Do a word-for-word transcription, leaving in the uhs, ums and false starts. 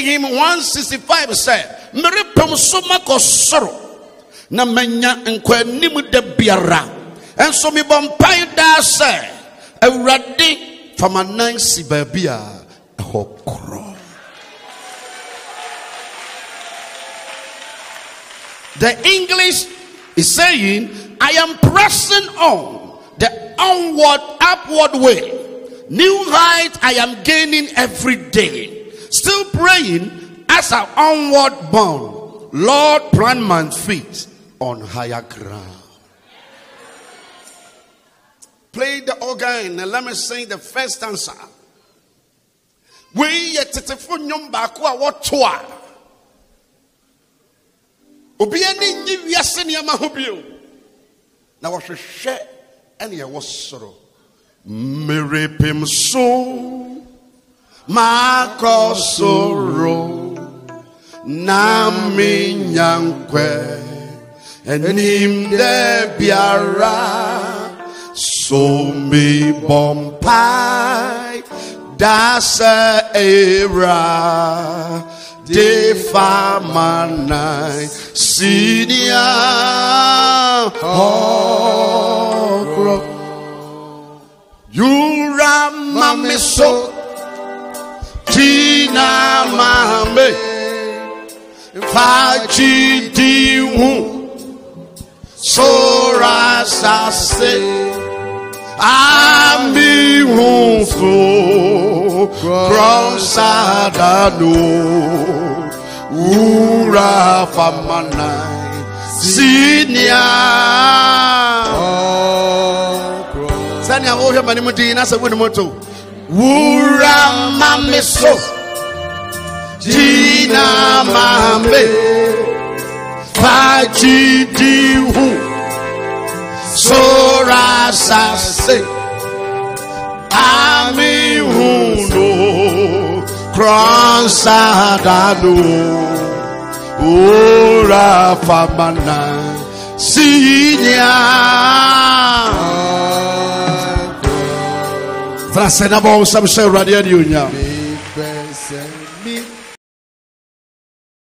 him one sixty-five said, Meripum sumako soro na menya nkwanim da biara. Enso mi bompai da say, Awurade famanan si babia ehokro. The English is saying, I am pressing on the onward, upward way. New height I am gaining every day. Still praying as I onward bound. Lord, plant my feet on higher ground. Play the organ and let me sing the first answer. We yet telephone bakwa what twa. Obi ani nyi wiase ne ma hobio. Na wo hwehwe ene ye wo soro. Merepim so makosoro na minyankwe enim de biara so me bompai dasa era de famanai sinia oh you ramame so tina mame faji diwu sora sase ami hunfo crossadano ura famanai sinia Sanya wo hwe mani mudi na se wonu moto wura mame so jina mame faji dihu sora sase ami huno crossadano ura famana sinya Frase na bo sam se radio nya